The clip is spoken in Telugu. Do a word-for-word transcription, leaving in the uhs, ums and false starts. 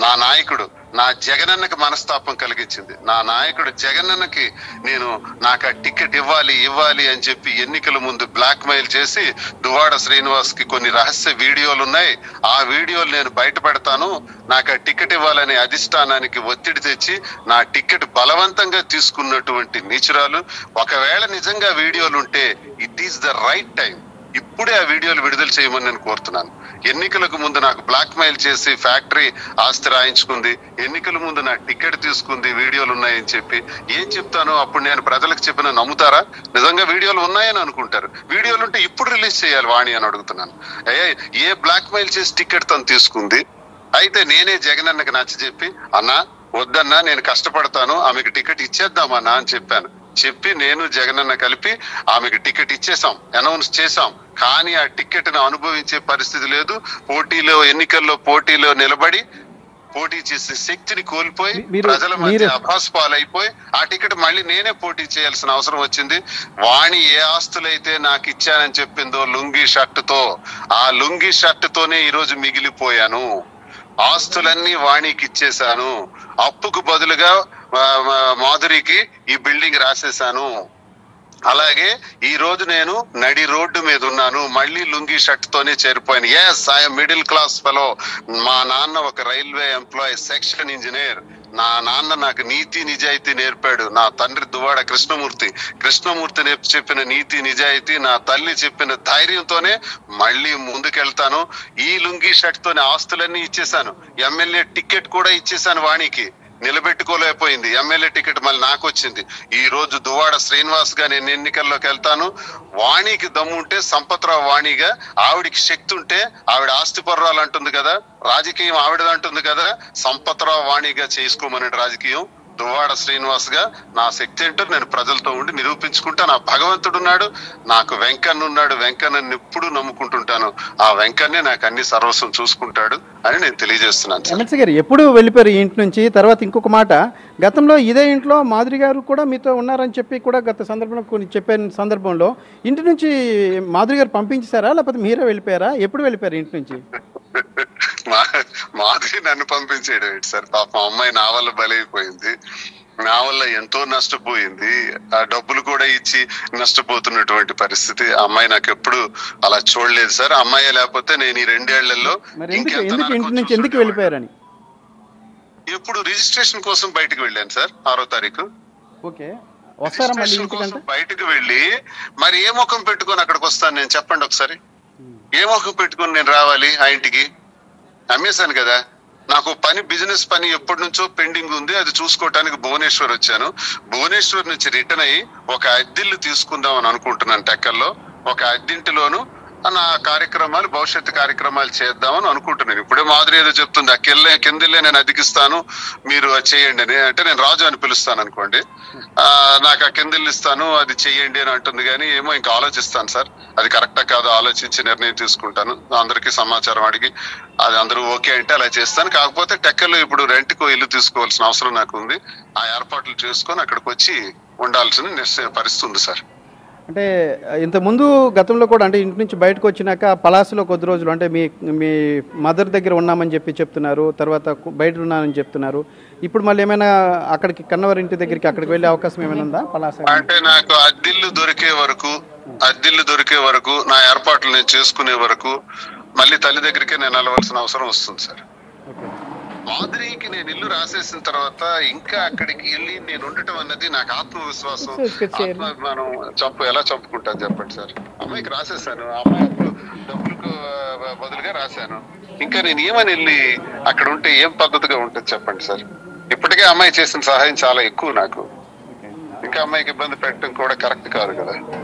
నా నాయకుడు నా జగనన్నకి మనస్తాపం కలిగించింది. నా నాయకుడు జగనన్నకి నేను నాకు ఆ టికెట్ ఇవ్వాలి ఇవ్వాలి అని చెప్పి ఎన్నికల ముందు బ్లాక్ మెయిల్ చేసి దువ్వాడ శ్రీనివాస్ కి కొన్ని రహస్య వీడియోలు ఉన్నాయి, ఆ వీడియోలు నేను బయట పెడతాను, నాకు ఆ టికెట్ ఇవ్వాలనే అధిష్టానానికి ఒత్తిడి తెచ్చి నా టికెట్ బలవంతంగా తీసుకున్నటువంటి నీచురాలు. ఒకవేళ నిజంగా వీడియోలు ఉంటే it is the right time, ఇప్పుడే ఆ వీడియోలు విడుదల చేయమని నేను కోరుతున్నాను. ఎన్నికలకు ముందు నాకు బ్లాక్ మెయిల్ చేసి ఫ్యాక్టరీ ఆస్తి రాయించుకుంది, ఎన్నికల ముందు నా టికెట్ తీసుకుంది, వీడియోలు ఉన్నాయని చెప్పి ఏం చెప్తాను? అప్పుడు నేను ప్రజలకు చెప్పిన నమ్ముతారా? నిజంగా వీడియోలు ఉన్నాయని అనుకుంటారు. వీడియోలు ఉంటే ఇప్పుడు రిలీజ్ చేయాలి వాణి అని అడుగుతున్నాను. ఏ ఏ బ్లాక్ మెయిల్ చేసి టికెట్ తను తీసుకుంది? అయితే నేనే జగనన్నకి నచ్చ చెప్పి అన్నా వద్దన్నా నేను కష్టపడతాను, ఆమెకి టికెట్ ఇచ్చేద్దామన్నా అని చెప్పాను. చెప్పి నేను జగనన్న కలిపి ఆమెకి టికెట్ ఇచ్చేసాం, అనౌన్స్ చేసాం. కానీ ఆ టికెట్ ను అనుభవించే పరిస్థితి లేదు. పోటీలో ఎన్నికల్లో పోటీలో నిలబడి పోటీ చేసే శక్తిని కోల్పోయి ప్రజల మధ్య అభాస్ పాలైపోయి ఆ టికెట్ మళ్ళీ నేనే పోటీ చేయాల్సిన అవసరం వచ్చింది. వాణి ఏ ఆస్తులైతే నాకు ఇచ్చానని చెప్పిందో లుంగీ షర్ట్ తో, ఆ లుంగీ షర్ట్ తోనే ఈ రోజు మిగిలిపోయాను. ఆస్తులన్నీ వాణికి ఇచ్చేశాను. అప్పుకు బదులుగా మాధురికి ఈ బిల్డింగ్ రాసేశాను. అలాగే ఈ రోజు నేను నడి రోడ్డు మీద ఉన్నాను, మళ్ళీ లుంగీ షర్ట్ తోనే చేరిపోయాను. Yes, I'm middle class fellow. మా నాన్న ఒక రైల్వే ఎంప్లాయీ, సెక్షన్ ఇంజనీర్. నా నాన్న నాకు నీతి నిజాయితీ నేర్పాడు. నా తండ్రి దువ్వాడ కృష్ణమూర్తి, కృష్ణమూర్తి చెప్పిన నీతి నిజాయితీ, నా తల్లి చెప్పిన ధైర్యంతోనే మళ్ళీ ముందుకెళ్తాను. ఈ లుంగీ షర్ట్ తోనే ఆస్తులన్నీ ఇచ్చేసాను. ఎమ్మెల్యే టికెట్ కూడా ఇచ్చేసాను వాణికి, నిలబెట్టుకోలేకపోయింది. ఎమ్మెల్యే టికెట్ మళ్ళీ నాకు వచ్చింది. ఈ రోజు దువ్వాడ శ్రీనివాస్ గా నేను ఎన్నికల్లోకి వెళ్తాను. వాణికి దమ్ముంటే సంపత్రావు వాణిగా, ఆవిడికి శక్తి ఉంటే, ఆవిడ ఆస్తి పర్రాలు అంటుంది కదా, రాజకీయం ఆవిడది అంటుంది కదా, సంపత్రావు వాణిగా చేసుకోమని రాజకీయం. దువ్వాడ శ్రీనివాస్ గా నా శక్తి ఏంటో నేను ప్రజలతో ఉండి నిరూపించుకుంటా. నా భగవంతుడు ఉన్నాడు, నాకు వెంకన్న ఉన్నాడు, వెంకన్నని ఎప్పుడు నమ్ముకుంటుంటాను. ఆ వెంకన్నే నాకు అన్ని సర్వస్వం చూసుకుంటాడు అని నేను తెలియజేస్తున్నాను. ఎమ్మెల్సీ గారు ఎప్పుడు వెళ్ళిపోయారు ఈ ఇంటి నుంచి? తర్వాత ఇంకొక మాట, గతంలో ఇదే ఇంట్లో మాధురి గారు కూడా మీతో ఉన్నారని చెప్పి కూడా గత సందర్భంలో కొన్ని చెప్పిన సందర్భంలో ఇంటి నుంచి మాధురి గారు పంపించారా, లేకపోతే మీరే వెళ్ళిపోయారా? ఎప్పుడు వెళ్ళిపోయారు ఇంటి నుంచి? మాధురి నన్ను పంపించేయడం ఏంటి సార్? పాపం అమ్మాయి నా వల్ల బలైపోయింది, నా వల్ల ఎంతో నష్టపోయింది. ఆ డబ్బులు కూడా ఇచ్చి నష్టపోతున్నటువంటి పరిస్థితి. అమ్మాయి నాకు ఎప్పుడు అలా చూడలేదు సార్. అమ్మాయి లేకపోతే నేను ఈ రెండేళ్లలో ఎందుకు వెళ్ళిపోయారని ఎప్పుడు రిజిస్ట్రేషన్ కోసం బయటకు వెళ్ళాను సార్. ఆరో తారీఖు ఓకే కోసం బయటకు వెళ్ళి మరి ఏ ముఖం పెట్టుకొని అక్కడికి వస్తాను నేను? చెప్పండి ఒకసారి, ఏ ముఖం పెట్టుకొని నేను రావాలి ఆ ఇంటికి? అమ్మేశాను కదా. నాకు పని, బిజినెస్ పని ఎప్పటి నుంచో పెండింగ్ ఉంది, అది చూసుకోవటానికి భువనేశ్వర్ వచ్చాను. భువనేశ్వర్ నుంచి రిటర్న్ అయ్యి ఒక అద్దెల్లు తీసుకుందాం అని అనుకుంటున్నాను. టెక్కల్లో ఒక అద్దెంటిలోను నా కార్యక్రమాలు, భవిష్యత్తు కార్యక్రమాలు చేద్దామని అనుకుంటున్నాను. ఇప్పుడే మాధురి ఏదో చెప్తుంది, ఆ కింద కిందలే నేను అద్దెకిస్తాను, మీరు అది చేయండి అని. అంటే నేను రాజు అని పిలుస్తాను అనుకోండి, ఆ నాకు ఆ కిందలు ఇస్తాను, అది చెయ్యండి అని అంటుంది. కానీ ఏమో ఇంకా ఆలోచిస్తాను సార్, అది కరెక్టా కాదో ఆలోచించి నిర్ణయం తీసుకుంటాను. అందరికీ సమాచారం అడిగి అది అందరూ ఓకే అంటే అలా చేస్తాను. కాకపోతే టెక్కల్లో ఇప్పుడు రెంట్కో ఇల్లు తీసుకోవాల్సిన అవసరం నాకు ఉంది. ఆ ఏర్పాట్లు చేసుకొని అక్కడికి వచ్చి ఉండాల్సిన నిశ్చయ పరిస్థితి ఉంది సార్. అంటే ఇంతకుముందు గతంలో కూడా, అంటే ఇంటి నుంచి బయటకు వచ్చినాక పలాసలో కొద్ది రోజులు అంటే మీ మీ మదర్ దగ్గర ఉన్నామని చెప్పి చెప్తున్నారు, తర్వాత బయట ఉన్నానని చెప్తున్నారు. ఇప్పుడు మళ్ళీ ఏమైనా అక్కడికి కన్నవారి ఇంటి దగ్గరికి అక్కడికి వెళ్ళే అవకాశం ఏమైనా ఉందా? పలాస అంటే నాకు అద్దిల్లు దొరికే వరకు, అద్దిల్లు దొరికే వరకు, నా ఏర్పాట్లు నేను చేసుకునే వరకు మళ్ళీ తల్లి దగ్గరికే నేను వెళ్ళవలసిన అవసరం వస్తుంది సార్. మాధురికి నేను ఇల్లు రాసేసిన తర్వాత ఇంకా అక్కడికి వెళ్ళి నేను ఉండటం అన్నది నాకు ఆత్మవిశ్వాసం, ఆత్మాభిమానం చంపు ఎలా చంపుకుంటాను చెప్పండి సార్. అమ్మాయికి రాసేసాను, అమ్మాయి డబ్బులకు బదులుగా రాశాను. ఇంకా నేను ఏమని వెళ్ళి అక్కడ ఉంటే ఏం పద్ధతిగా ఉంటుంది చెప్పండి సార్. ఇప్పటికే అమ్మాయి చేసిన సహాయం చాలా ఎక్కువ నాకు, ఇంకా అమ్మాయికి ఇబ్బంది పెట్టడం కూడా కరెక్ట్ కాదు కదా.